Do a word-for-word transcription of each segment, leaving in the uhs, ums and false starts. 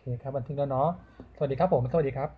ครับบันทึกแล้วเนาะสวัสดีครับผมสวัสดีครับ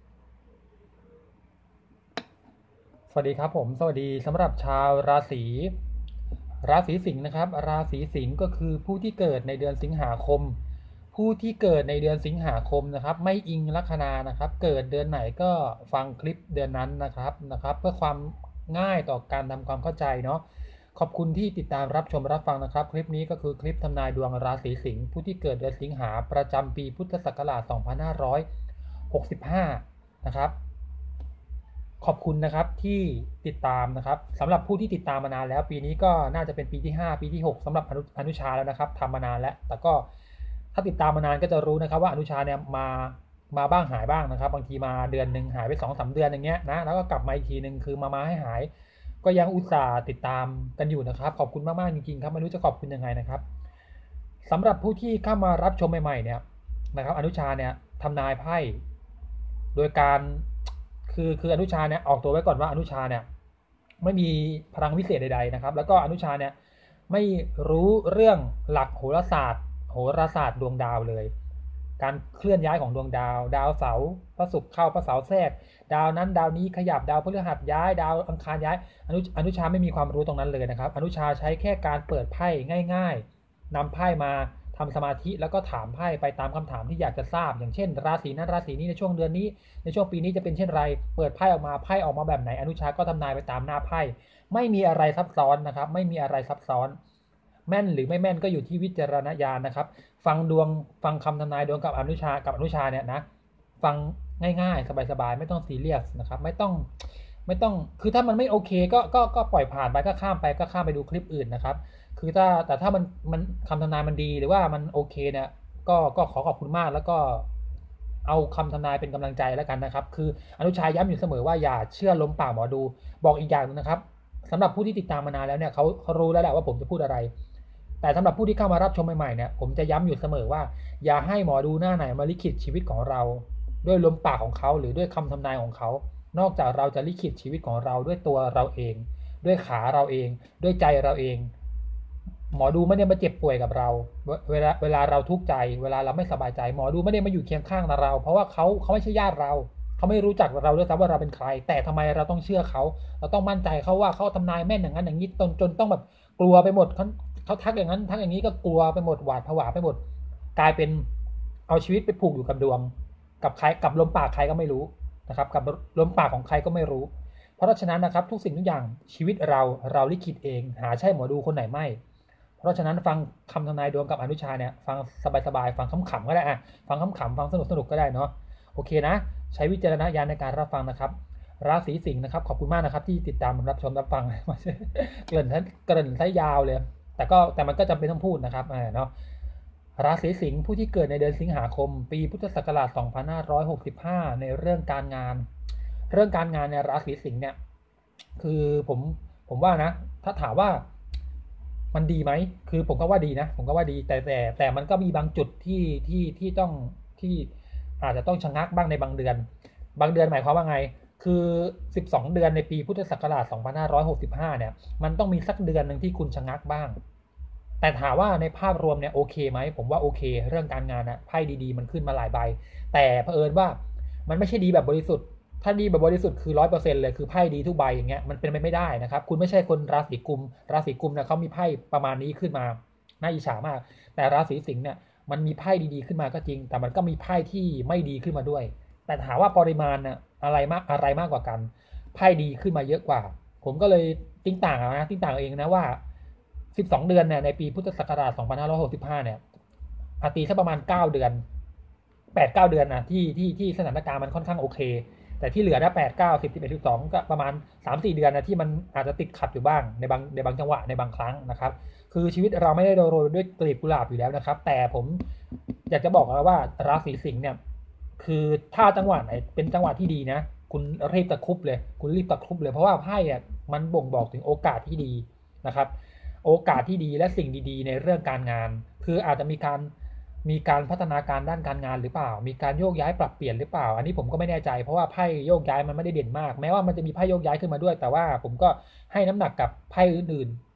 สวัสดีครับผมสวัสดีสำหรับชาวราศีราศีสิงห์นะครับราศีสิงห์ก็คือผู้ที่เกิดในเดือนสิงหาคมผู้ที่เกิดในเดือนสิงหาคมนะครับไม่อิงลัคนานะครับเกิดเดือนไหนก็ฟังคลิปเดือนนั้นนะครับนะครับเพื่อความง่ายต่อการทำความเข้าใจเนาะขอบคุณที่ติดตามรับชมรับฟังนะครับคลิปนี้ก็คือคลิปทำนายดวงราศีสิงห์ผู้ที่เกิดเดือนสิงหาประจำปีพุทธศักราชสองพันห้าร้อยหกสิบห้านะครับ ขอบคุณนะครับที่ติดตามนะครับสำหรับผู้ที่ติดตามมานานแล้วปีนี้ก็น่าจะเป็นปีที่ห้าปีที่หกสำหรับอนุอนุชาแล้วนะครับทำมานานแล้วแต่ก็ถ้าติดตามมานานก็จะรู้นะครับว่าอนุชาเนี่ยมามาบ้างหายบ้างนะครับบางทีมาเดือนหนึ่งหายไปสองสามเดือนอย่างเงี้ยนะแล้วก็กลับมาอีกทีหนึ่งคือมามาให้หายก็ยังอุตส่าห์ติดตามกันอยู่นะครับขอบคุณมากๆจริงๆครับไม่รู้จะขอบคุณยังไงนะครับสำหรับผู้ที่เข้ามารับชมใหม่ๆเนี่ยนะครับอนุชาเนี่ยทำนายไพ่โดยการ คือคืออนุชาเนี่ยออกตัวไว้ก่อนว่าอนุชาเนี่ยไม่มีพลังวิเศษใดๆนะครับแล้วก็อนุชาเนี่ยไม่รู้เรื่องหลักโหราศาสตร์โหราศาสตร์ดวงดาวเลยการเคลื่อนย้ายของดวงดาวดาวเสาร์พระศุกร์เข้าพระเสาร์แทรกดาวนั้นดาวนี้ขยับดาวพฤหัสย้ายดาวอังคารย้ายอนุอนุชาไม่มีความรู้ตรงนั้นเลยนะครับอนุชาใช้แค่การเปิดไพ่ง่ายๆนำไพ่มาทำสมาธิแล้วก็ถามไพ่ไปตามคำถามที่อยากจะทราบอย่างเช่นราศีนั้นราศีนี้ในช่วงเดือนนี้ในช่วงปีนี้จะเป็นเช่นไรเปิดไพ่ออกมาไพ่ออกมาแบบไหนอนุชาก็ทำนายไปตามหน้าไพ่ไม่มีอะไรซับซ้อนนะครับไม่มีอะไรซับซ้อนแม่นหรือไม่แม่นก็อยู่ที่วิจารณญาณนะครับฟังดวงฟังคำทำนายดวงกับอนุชากับอนุชาเนี่ยนะฟังง่ายๆสบายๆไม่ต้องซีเรียสนะครับไม่ต้องไม่ต้องคือถ้ามันไม่โอเคก็ก็ก็ปล่อยผ่านไปก็ข้ามไปก็ข้ามไปดูคลิปอื่นนะครับ คือถ้าแต่ถ้ามันมันคำทำนายมันดีหรือว่ามันโอเคเนี่ยก็ก็ขอขอบคุณมากแล้วก็เอาคำทำนายเป็นกำลังใจแล้วกันนะครับคืออนุชาย้ำอยู่เสมอว่าอย่าเชื่อล้มปากหมอดูบอกอีกอย่างนึงนะครับสำหรับผู้ที่ติดตามมานานแล้วเนี่ยเขาเขารู้แล้วแหละว่าผมจะพูดอะไรแต่สำหรับผู้ที่เข้ามารับชมใหม่ๆเนี่ยผมจะย้ำอยู่เสมอว่าอย่าให้หมอดูหน้าไหนมาลิขิตชีวิตของเราด้วยลมปากของเขาหรือด้วยคำทำนายของเขานอกจากเราจะลิขิตชีวิตของเราด้วยตัวเราเองด้วยขาเราเองด้วยใจเราเอง หมอดูไม่ได้มาเจ็บป่วยกับเราเวลาเวลาเราทุกข์ใจเวลาเราไม่สบายใจหมอดูไม่ได้มาอยู่เคียงข้างเราเพราะว่าเขาเขาไม่ใช่ญาติเราเขาไม่รู้จักเราด้วยซ้ำว่าเราเป็นใครแต่ทำไมเราต้องเชื่อเขาเราต้องมั่นใจเขาว่าเขาทำนายแม่นอย่างนั้นอย่างนี้จนจนต้องแบบกลัวไปหมดเขาเขาทักอย่างนั้นทักอย่างนี้ก็กลัวไปหมดหวาดผวาไปหมดกลายเป็นเอาชีวิตไปผูกอยู่กับดวงกับใครกับลมปากใครก็ไม่รู้นะครับกับลมปากของใครก็ไม่รู้เพราะฉะนั้นนะครับทุกสิ่งทุกอย่างชีวิตเราเราลิขิตเองหาใช่หมอดูคนไหนไม่ เพราะฉะนั้นฟังคำทำนายดวงกับอนุชาเนี่ยฟังสบายๆฟังขำๆก็ได้อะฟังขำๆฟังสนุกๆก็ได้เนาะโอเคนะใช้วิจารณญาณในการรับฟังนะครับราศีสิงห์นะครับขอบคุณมากนะครับที่ติดตามรับชมรับฟังเกริ่นเกริ่นใช้ยาวเลยแต่ก็แต่มันก็จำเป็นต้องพูดนะครับเนาะราศีสิงห์ผู้ที่เกิดในเดือนสิงหาคมปีพุทธศักราชสองพันห้าร้อยหกสิบห้าในเรื่องการงานเรื่องการงานในราศีสิงห์เนี่ยคือผมผมว่านะถ้าถามว่า มันดีไหม คือผมก็ว่าดีนะ ผมก็ว่าดี แต่แต่แต่มันก็มีบางจุดที่ที่ที่ต้องที่อาจจะต้องชะงักบ้างในบางเดือน บางเดือนหมายความว่าไง คือสิบสองเดือนในปีพุทธศักราชสองพันห้าร้อยหกสิบห้าเนี่ย มันต้องมีสักเดือนหนึ่งที่คุณชะงักบ้าง แต่ถามว่าในภาพรวมเนี่ยโอเคไหมผมว่าโอเคเรื่องการงานนะไพ่ดีๆมันขึ้นมาหลายใบแต่เผอิญว่ามันไม่ใช่ดีแบบบริสุทธิ์ถ้าดีแบบบริสุทธิ์คือร้อยเปอร์เซ็นต์เลยคือไพ่ดีทุกใบอย่างเงี้ยมันเป็นไปไม่ได้นะครับคุณไม่ใช่คนราศีกุมราศีกุมเนี่ยเขามีไพ่ประมาณนี้ขึ้นมาน่าอิจฉามากแต่ราศีสิงห์เนี่ยมันมีไพ่ดีๆขึ้นมาก็จริงแต่มันก็มีไพ่ที่ไม่ดีขึ้นมาด้วยแต่ถามว่าปริมาณน่ะอะไรมากอะไรมากกว่ากันไพ่ดีขึ้นมาเยอะกว่าผมก็เลยติ้งต่างนะติ้งต่างเองนะว่า สิบสอง เดือนเนี่ยในปีพุทธศักราชสองพันห้าร้อยหกสิบห้าเนี่ยอาตีสักประมาณเก้าเดือนแปดถึงเก้าเก้าเดือนนะที่ที่ที่สถานการณ์มันค่อนข้างโอเคแต่ที่เหลือนะแปด เก้า สิบ สิบเอ็ด สิบสอง ก็ประมาณ สามถึงสี่ เดือนนะที่มันอาจจะติดขัดอยู่บ้างในบางในบางจังหวะในบางครั้งนะครับคือชีวิตเราไม่ได้โรยด้วยกลีบกุหลาบอยู่แล้วนะครับแต่ผมอยากจะบอกแล้วว่าราศีสิงห์เนี่ยคือถ้าจังหวะไหนเป็นจังหวะที่ดีนะคุณรีบตะครุบเลยคุณรีบตะครุบเลยเพราะว่าไพ่อ่ะมันบ่งบอกถึงโอกาสที่ดีนะครับ โอกาสที่ดีและสิ่งดีๆในเรื่องการงานคืออาจจะมีการมีการพัฒนาการด้านการงานหรือเปล่ามีการโยกย้ายปรับเปลี่ยนหรือเปล่าอันนี้ผมก็ไม่แน่ใจเพราะว่าไพ่โยกย้ายมันไม่ได้เด่นมากแม้ว่ามันจะมีไพ่โยกย้ายขึ้นมาด้วยแต่ว่าผมก็ให้น้ำหนักกับไพ่อื่น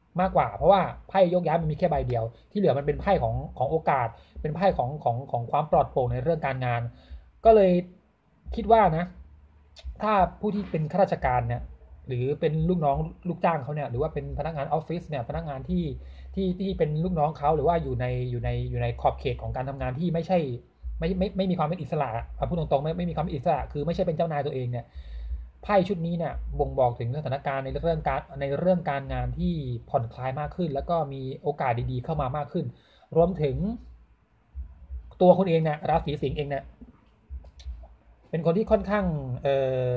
มากกว่าเพราะว่าไพ่โยกย้ายมันมีแค่ใบเดียวที่เหลือมันเป็นไพ่ของของโอกาสเป็นไพ่ของของของความปลอดโปร่งในเรื่องการงานก็เลยคิดว่านะถ้าผู้ที่เป็นข้าราชการเนี่ยหรือเป็นลูกน้องลูกจ้างเขาเนี่ยหรือว่าเป็นพนักงานออฟฟิศเนี่ยพนักงานที่ที่ที่เป็นลูกน้องเขาหรือว่าอยู่ในอยู่ในอยู่ในขอบเขตของการทำงานที่ไม่ใช่ไม่ไม่ไม่มีความเป็นอิสระอ่ะพูดตรงๆไม่ไม่มีความเป็นอิสระคือไม่ใช่เป็นเจ้านายตัวเองเนี่ยไพ่ชุดนี้เนี่ยบ่งบอกถึงสถานการณ์ในเรื่องการในเรื่องการงานที่ผ่อนคลายมากขึ้นแล้วก็มีโอกาสดีๆเข้ามามากขึ้นรวมถึงตัวคุณเองเนี่ยราศีสิงห์เองเนี่ยเป็นคนที่ค่อนข้างเอ่อ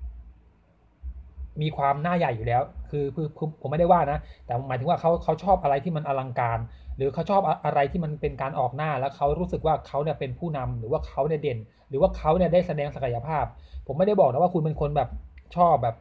มีความหน้าใหญ่อยู่แล้วคือคือคือผมไม่ได้ว่านะแต่หมายถึงว่าเขาเขาชอบอะไรที่มันอลังการหรือเขาชอบอะไรที่มันเป็นการออกหน้าแล้วเขารู้สึกว่าเขาเนี่ยเป็นผู้นำหรือว่าเขาเนี่ยเด่นหรือว่าเขาเนี่ยได้แสดงศักยภาพผมไม่ได้บอกนะว่าคุณเป็นคนแบบชอบแบบ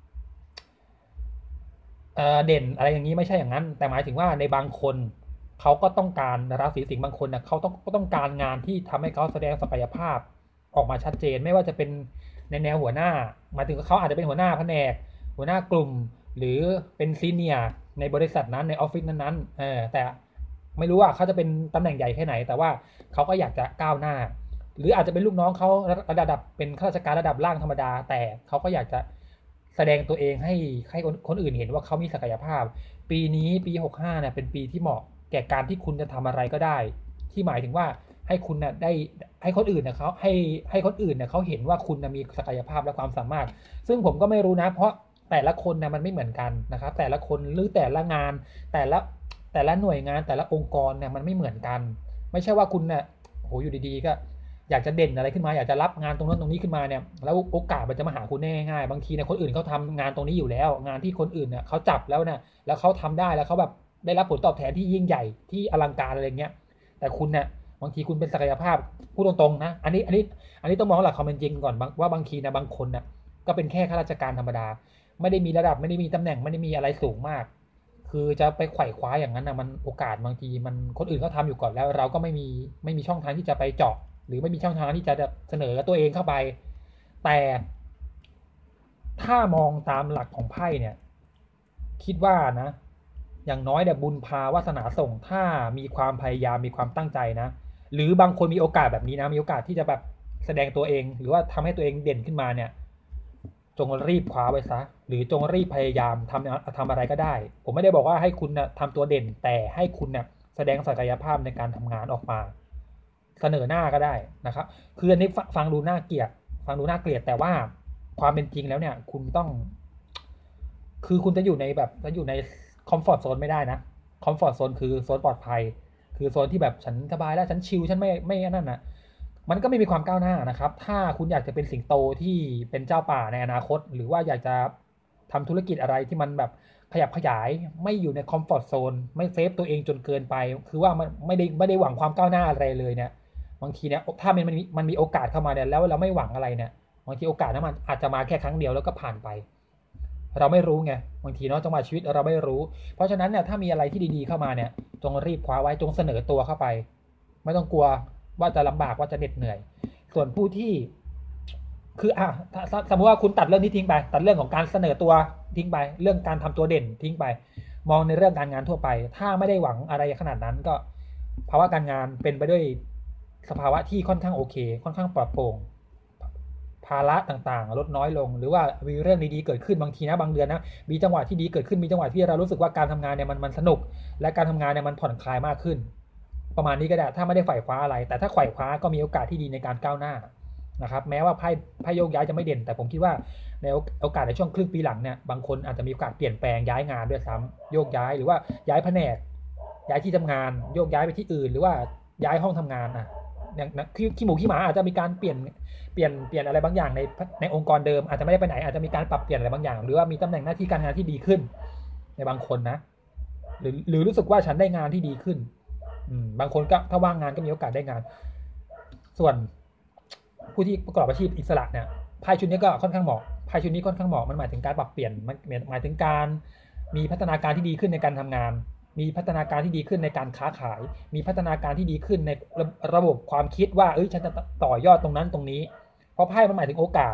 เอ่อเด่นอะไรอย่างนี้ไม่ใช่อย่างนั้นแต่หมายถึงว่าในบางคนเขาก็ต้องการราศีสิงห์บางคนนะเขาต้องก็ต้องการงานที่ทำให้เขาแสดงศักยภาพออกมาชัดเจนไม่ว่าจะเป็นในแนวหัวหน้าหมายถึงเขาอาจจะเป็นหัวหน้าแผนกหัวหน้ากลุ่มหรือเป็นซีเนียร์ในบริษัทนั้นในออฟฟิศนั้นๆเออแต่ไม่รู้ว่าเขาจะเป็นตำแหน่งใหญ่แค่ไหนแต่ว่าเขาก็อยากจะก้าวหน้าหรืออาจจะเป็นลูกน้องเขาระดับเป็นข้าราชการระดับล่างธรรมดาแต่เขาก็อยากจะแสดงตัวเองให้ให้คนอื่นเห็นว่าเขามีศักยภาพปีนี้ปีหกสิบห้าเนี่ยเป็นปีที่เหมาะแก่การที่คุณจะทำอะไรก็ได้ที่หมายถึงว่าให้คุณน่ะได้ให้คนอื่นเนี่ยเขาให้ให้คนอื่นเนี่ยเขาเห็นว่าคุณมีศักยภาพและความสามารถซึ่งผมก็ไม่รู้นะเพราะแต่ละคนนะมันไม่เหมือนกันนะครับแต่ละคนหรือแต่ละงานแต่ละแต่ละหน่วยงานแต่ละองค์กรเนี่ยมันไม่เหมือนกันไม่ใช่ว่าคุณเนี่ยโหอยู่ดีๆก็อยากจะเด่นอะไรขึ้นมาอยากจะรับงานตรงนั้นตรงนี้ขึ้นมาเนี่ยแล้วโอกาสมันจะมาหาคุณได้ง่ายๆบางทีเนี่ยคนอื่นเขาทำงานตรงนี้อยู่แล้วงานที่คนอื่นเนี่ยเขาจับแล้วเนี่ยแล้วเขาทำได้แล้วเขาแบบได้รับผลตอบแทนที่ยิ่งใหญ่ที่อลังการอะไรเงี้ยแต่คุณเนี่ยบางทีคุณเป็นศักยภาพพูดตรงๆนะอันนี้อันนี้อันนี้ต้องมองหลักความเป็นจริงก่อนว่าบางทีนะบางคนน่ะก็เป็นแค่ข้าราชการธรรมดาไม่ได้มีระดับไม่ได้มีตำแหน่งไม่ได้มีอะไรสูงมากคือจะไปไขว่คว้าอย่างนั้นนะมันโอกาสบางทีมันคนอื่นเขาทำอยู่ก่อนแล้วเราก็ไม่มีไม่มีช่องทางที่จะไปเจาะหรือไม่มีช่องทางที่จะเสนอตัวเองเข้าไปแต่ถ้ามองตามหลักของไพ่เนี่ยคิดว่านะอย่างน้อยเนี่ยบุญพาวาสนาส่งถ้ามีความพยายามมีความตั้งใจนะหรือบางคนมีโอกาสแบบนี้นะมีโอกาสที่จะแบบแสดงตัวเองหรือว่าทำให้ตัวเองเด่นขึ้นมาเนี่ยจงรีบคว้าไว้ซะหรือจงรีบพยายามทำทำอะไรก็ได้ผมไม่ได้บอกว่าให้คุณนะทำตัวเด่นแต่ให้คุณนะแสดงศักยภาพในการทำงานออกมาเสนอหน้าก็ได้นะครับคืออันนี้ฟังดูน่าเกลียดฟังดูน่าเกลียดแต่ว่าความเป็นจริงแล้วเนี่ยคุณต้องคือคุณจะอยู่ในแบบจะอยู่ในคอมฟอร์ตโซนไม่ได้นะคอมฟอร์ตโซนคือโซนปลอดภัยคือโซนที่แบบฉันสบายแล้วฉันชิลฉันไม่ไม่นั่นนะมันก็ไม่มีความก้าวหน้านะครับถ้าคุณอยากจะเป็นสิงโตที่เป็นเจ้าป่าในอนาคตหรือว่าอยากจะทำธุรกิจอะไรที่มันแบบขยับขยายไม่อยู่ในคอมฟอร์ตโซนไม่เซฟตัวเองจนเกินไปคือว่ามันไม่ได้ไม่ได้หวังความก้าวหน้าอะไรเลยเนี่ยบางทีเนี่ยถ้ามันมันมีมันมีโอกาสเข้ามาเนี่ยแล้วเราไม่หวังอะไรเนี่ยบางทีโอกาสนั้นมันอาจจะมาแค่ครั้งเดียวแล้วก็ผ่านไปเราไม่รู้ไงบางทีเนาะจังหวะชีวิตเราไม่รู้เพราะฉะนั้นเนี่ยถ้ามีอะไรที่ดีๆเข้ามาเนี่ยจงรีบคว้าไว้จงเสนอตัวเข้าไปไม่ต้องกลัวว่าจะลำบากว่าจะเหน็ดเหนื่อยส่วนผู้ที่คืออ่ะสมมติว่าคุณตัดเรื่องนี้ทิ้งไปตัดเรื่องของการเสนอตัวทิ้งไปเรื่องการทำตัวเด่นทิ้งไปมองในเรื่องการงานทั่วไปถ้าไม่ได้หวังอะไรขนาดนั้นก็ภาวะการงานเป็นไปด้วยสภาวะที่ค่อนข้างโอเคค่อนข้างปลอดโปร่งภาระต่างๆลดน้อยลงหรือว่ามีเรื่องดีๆเกิดขึ้นบางทีนะบางเดือนนะมีจังหวะที่ดีเกิดขึ้นมีจังหวะที่เรารู้สึกว่าการทำงานเนี่ยมันมันสนุกและการทำงานเนี่ยมันผ่อนคลายมากขึ้นประมาณนี้ก็ได้ถ้าไม่ได้ไขว่คว้าอะไรแต่ถ้าไขว่คว้าก็มีโอกาสที่ดีในการก้าวหน้านะครับแม้ว่าไพ่ไพ่โยกย้ายจะไม่เด่นแต่ผมคิดว่าในโอกาสในช่วงครึ่งปีหลังเนี่ยบางคนอาจจะมีโอกาสเปลี่ยนแปลงย้ายงานด้วยซ้ำโยกย้ายหรือว่าย้ายแผนกย้ายที่ทำงานโยกย้ายไปที่อื่นหรือว่าย้ายห้องทำงานอ่ะอย่างขี้หมูขี้หมาอาจจะมีการเปลี่ยนเปลี่ยนเปลี่ยนอะไรบางอย่างในในองค์กรเดิมอาจจะไม่ได้ไปไหนอาจจะมีการปรับเปลี่ยนอะไรบางอย่างหรือว่ามีตำแหน่งหน้าที่การงานที่ดีขึ้นในบางคนนะหรือหรือรู้สึกว่าฉันได้งานที่ดีขึ้นบางคนก็ถ้าว่างงานก็มีโอกาสได้งานส่วนผู้ที่ประกอบอาชีพอิสระเนี่ยไพ่ชุดนี้ก็ค่อนข้างเหมาะไพ่ชุดนี้ค่อนข้างเหมาะมันหมายถึงการปรับเปลี่ยนมันหมายถึงการมีพัฒนาการที่ดีขึ้นในการทำงานมีพัฒนาการที่ดีขึ้นในการค้าขายมีพัฒนาการที่ดีขึ้นในระบบความคิดว่าเอ้ยฉันจะต่อยอดตรงนั้นตรงนี้เพราะไพ่มันหมายถึงโอกาส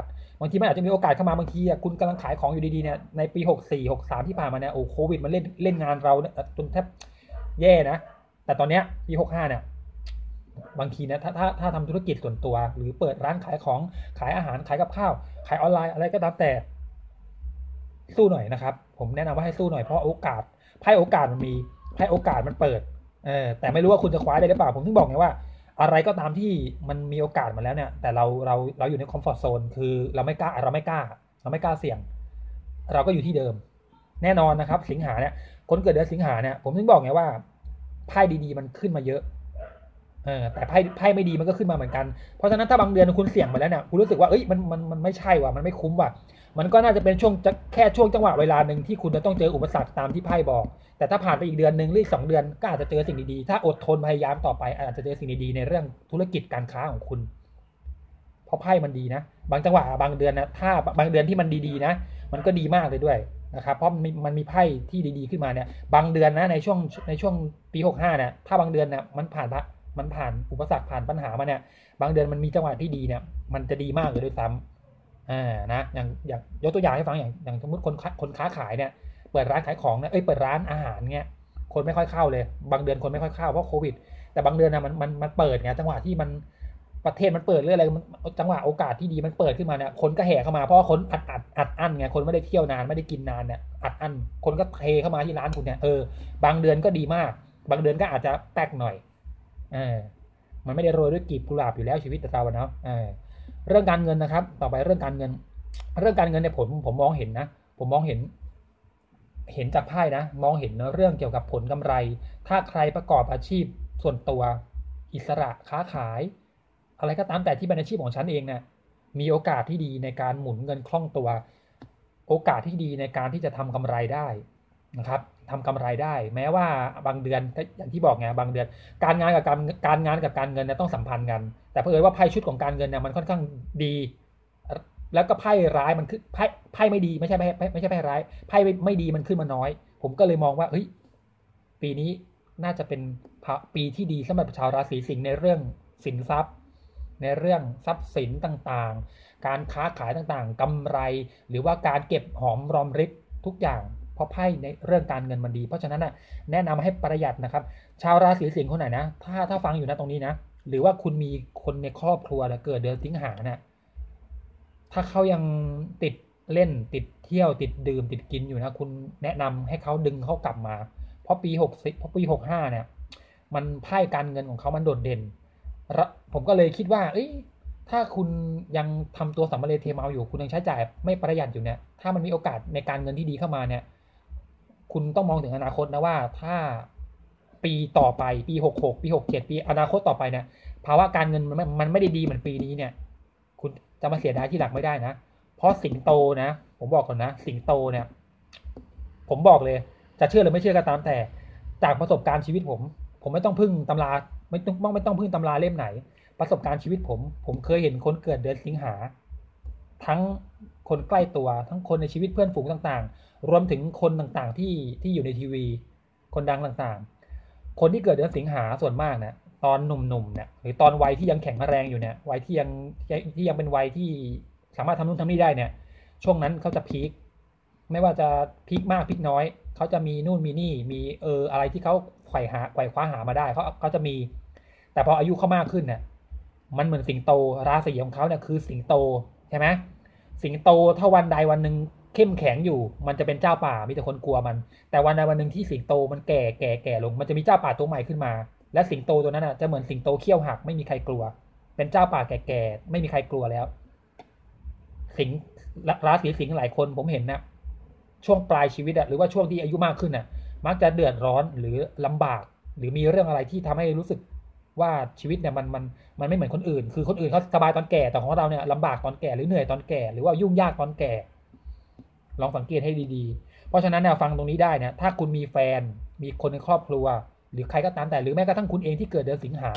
บางทีมันอาจจะมีโอกาสเข้ามาบางทีอ่ะคุณกำลังขายของอยู่ดีๆเนี่ยในปีหกสี่ หกสามที่ผ่านมาเนี่ยโอ้โควิดมันเล่นเล่นงานเราเนี่ยจนแทบแย่นะแต่ตอนเนี้ยปีหกห้าเนี่ยบางทีเนี่ยถ้าถ้าถ้าทำธุรกิจส่วนตัวหรือเปิดร้านขายของขายอาหารขายกับข้าวขายออนไลน์อะไรก็ตามแต่สู้หน่อยนะครับผมแนะนำว่าให้สู้หน่อยเพราะโอกาสไพ่โอกาสมันมีไพ่โอกาสมันเปิดเออแต่ไม่รู้ว่าคุณจะคว้าได้หรือเปล่าผมถึงบอกไงว่าอะไรก็ตามที่มันมีโอกาสมาแล้วเนี่ยแต่เราเราเราอยู่ในคอมฟอร์ทโซนคือเราไม่กล้าเราไม่กล้าเราไม่กล้าเสี่ยงเราก็อยู่ที่เดิมแน่นอนนะครับสิงหาเนี่ยคนเกิดเดือนสิงหาเนี่ยผมถึงบอกไงว่าไพ่ดีๆมันขึ้นมาเยอะเออแต่ไพ่ไพ่ไม่ดีมันก็ขึ้นมาเหมือนกันเพราะฉะนั้นถ้าบางเดือนคุณเสี่ยงไปแล้วเนี่ยคุณรู้สึกว่าเอ้ยมันมันมันไม่ใช่ว่ะมันไม่คุ้มว่ะมันก็น่าจะเป็นช่วงแค่ช่วงจังหวะเวลาหนึ่งที่คุณจะต้องเจออุปสรรคตามที่ไพ่บอกแต่ถ้าผ่านไปอีกเดือนหนึ่งหรือสองเดือนก็อาจจะเจอสิ่งดีๆถ้าอดทนพยายามต่อไปอาจจะเจอสิ่งดีๆในเรื่องธุรกิจการค้าของคุณเพราะไพ่มันดีนะบางจังหวะบางเดือนนะถ้าบางเดือนที่มันดีๆนะมันก็ดีมากเลยด้วยนะครับเพราะมันมันมีไพ่ที่ดีๆขึ้นมาเนี่ยบางเดือนนะในช่วงในช่วงปีหกห้าเนี่ยถ้าบางเดือนเนี่ยมันผ่านมันผ่านอุปสรรคผ่านปัญหามาเนี่ยบางเดือนมันมีจังหวะที่ดีเนี่ยมันจะดีมากเลยด้วยซ้ำอ่านะอย่างอย่างยกตัวอย่างให้ฟังอย่างอย่างสมมติคนคนค้าขายเนี่ยเปิดร้านขายของเนี่ยเอ้ยเปิดร้านอาหารเงี้ยคนไม่ค่อยเข้าเลยบางเดือนคนไม่ค่อยเข้าเพราะโควิดแต่บางเดือนนะมันมันมันเปิดไงจังหวะที่มันประเทศมันเปิดเรื่องอะไรจังหวะโอกาสที่ดีมันเปิดขึ้นมาเนี่ยคนก็แห่เข้ามาเพราะคนอัดอัดอัดอั้นไงคนไม่ได้เที่ยวนานไม่ได้กินนานเนี่ยอัดอั้นคนก็เทเข้ามาที่ร้านคุณเนี่ยเออบางเดือนก็ดีมากบางเดือนก็อาจจะแตกหน่อยเออมันไม่ได้โรยด้วยกลีบกุหลาบอยู่แล้วชีวิตเราเนาะเออเรื่องการเงินนะครับต่อไปเรื่องการเงินเรื่องการเงินเนี่ยผมผมมองเห็นนะผมมองเห็นเห็นจากไพ่นะมองเห็นเรื่องเกี่ยวกับผลกำไรถ้าใครประกอบอาชีพส่วนตัวอิสระค้าขายอะไรก็ตามแต่ที่เป็นอาชีพของฉันเองเนี่ยมีโอกาสที่ดีในการหมุนเงินคล่องตัวโอกาสที่ดีในการที่จะทำกำไรได้นะครับทำกำไรได้แม้ว่าบางเดือนอย่างที่บอกไงบางเดือนการงานกับการการงานกับการเงินเนี่ยต้องสัมพันธ์กันแต่เผอิญว่าไพ่ชุดของการเงินเนี่ยมันค่อนข้างดีแล้วก็ไพ่ร้ายมันคือไพ่ไพ่ไม่ดีไม่ใช่ไพ่ไม่ใช่ไพ่ร้ายไพ่ไม่ดีมันขึ้นมาน้อยผมก็เลยมองว่าเฮ้ยปีนี้น่าจะเป็นปีที่ดีสำหรับชาวราศีสิงห์ในเรื่องสินทรัพย์ในเรื่องทรัพย์สินต่างๆการค้าขายต่างๆกำไรหรือว่าการเก็บหอมรอมริบทุกอย่างเพราะไพ่ในเรื่องการเงินมันดีเพราะฉะนั้นน่ะแนะนำให้ประหยัดนะครับชาวราศีสิงห์คนไหนนะถ้าถ้าฟังอยู่นะตรงนี้นะหรือว่าคุณมีคนในครอบครัวเกิดเดือนสิงหาเนี่ยถ้าเขายังติดเล่นติดเที่ยวติดดื่มติดกินอยู่นะคุณแนะนำให้เขาดึงเขากลับมาเพราะปีหกสิบเพราะปีหกห้าเนี่ยมันไพ่การเงินของเขามันโดดเด่นผมก็เลยคิดว่าเอ้ยถ้าคุณยังทำตัวสัมมาเลเทเมาอยู่คุณยังใช้จ่ายไม่ประหยัดอยู่เนี่ยถ้ามันมีโอกาสในการเงินที่ดีเข้ามาเนี่ยคุณต้องมองถึงอนาคตนะว่าถ้าปีต่อไปปีหกหกปีหกเจ็ดปีอนาคตต่อไปเนี่ยภาวะการเงินมันมันไม่ได้ดีเหมือนปีนี้เนี่ยคุณจะมาเสียดายที่หลักไม่ได้นะเพราะสิงโตนะผมบอกก่อนนะสิงโตเนี่ยผมบอกเลยจะเชื่อหรือไม่เชื่อก็ตามแต่จากประสบการณ์ชีวิตผมผมไม่ต้องพึ่งตำราไม่ต้องไม่ต้องพึ่งตำราเล่มไหนประสบการณ์ชีวิตผมผมเคยเห็นคนเกิดเดือนสิงหาทั้งคนใกล้ตัวทั้งคนในชีวิตเพื่อนฝูงต่างๆรวมถึงคนต่างๆที่ที่อยู่ในทีวีคนดังต่างๆคนที่เกิดเดือนสิงหาส่วนมากนะตอนหนุ่มๆเนี่ยหรือตอนวัยที่ยังแข็งแรงอยู่เนี่ยวัยที่ยังที่ยังเป็นวัยที่สามารถทำนู่นทำนี่ได้เนี่ยช่วงนั้นเขาจะพีคไม่ว่าจะพีคมากพีคน้อยเขาจะมีนู่นมีนี่มีเอออะไรที่เขาไขว่หาไขว่คว้าหามาได้เขาเขาจะมีแต่พออายุเขามากขึ้นเนี่ยมันเหมือนสิงโตราศีของเขาเนี่ยคือสิงโตใช่ไหมสิงโตถ้าวันใดวันหนึ่งเข้มแข็งอยู่มันจะเป็นเจ้าป่ามีแต่คนกลัวมันแต่วันใดวันหนึ่งที่สิงโตมันแก่แก่แก่ลงมันจะมีเจ้าป่าตัวใหม่ขึ้นมาและสิงโตตัวนั้นอ่ะจะเหมือนสิงโตเขี้ยวหักไม่มีใครกลัวเป็นเจ้าป่าแก่ๆไม่มีใครกลัวแล้วสิงราศีสิงห์หลายคนผมเห็นนะช่วงปลายชีวิตอะหรือว่าช่วงที่อายุมากขึ้นอะมักจะเดือดร้อนหรือลำบากหรือมีเรื่องอะไรที่ทำให้รู้สึกว่าชีวิตเนี่ยมันมันมันไม่เหมือนคนอื่นคือคนอื่นเขาสบายตอนแก่แต่ของเราเนี่ยลำบากตอนแก่หรือเหนื่อยตอนแก่หรือว่ายุ่งยากตอนแก่ลองสังเกตให้ดีๆเพราะฉะนั้นเนี่ยฟังตรงนี้ได้เนี่ยถ้าคุณมีแฟนมีคนในครอบครัวหรือใครก็ตามแต่หรือแม้กระทั่งคุณเองที่เกิดเดือนสิงหา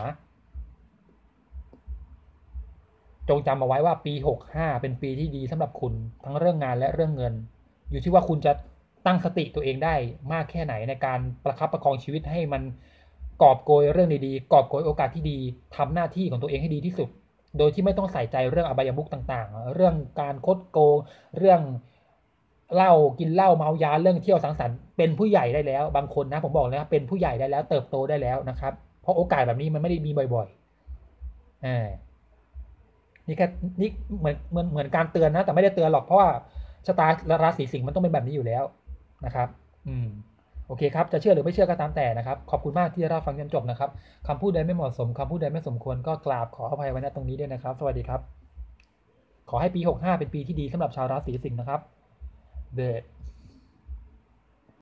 จงจำเอาไว้ว่าปีหกห้าเป็นปีที่ดีสำหรับคุณทั้งเรื่องงานและเรื่องเงินอยู่ที่ว่าคุณจะตั้งสติตัวเองได้มากแค่ไหนในการประคับประคองชีวิตให้มันกอบโกยเรื่องดีๆกอบโกยโอกาสที่ดีทำหน้าที่ของตัวเองให้ดีที่สุดโดยที่ไม่ต้องใส่ใจเรื่องอบายมุขต่างๆ เรื่องการคดโกงเรื่องเหล้ากินเหล้าเมายาเรื่องเที่ยวสังสรรค์เป็นผู้ใหญ่ได้แล้วบางคนนะผมบอกเลยนะเป็นผู้ใหญ่ได้แล้วเติบโตได้แล้วนะครับเพราะโอกาสแบบนี้มันไม่ได้มีบ่อยๆอ่านี่แค่นี่เหมือนเหมือนเหมือนการเตือนนะแต่ไม่ได้เตือนหรอกเพราะว่าชะตาราศีสิงห์มันต้องเป็นแบบนี้อยู่แล้วนะครับอืมโอเคครับจะเชื่อหรือไม่เชื่อก็ตามแต่นะครับขอบคุณมากที่รับฟังจนจบนะครับคำพูดใดไม่เหมาะสมคำพูดใดไม่สมควรก็กราบขออภัยไว้ณตรงนี้ด้วยนะครับสวัสดีครับขอให้ปีหกสิบห้าเป็นปีที่ดีสำหรับชาวราศีสิงห์นะครับเด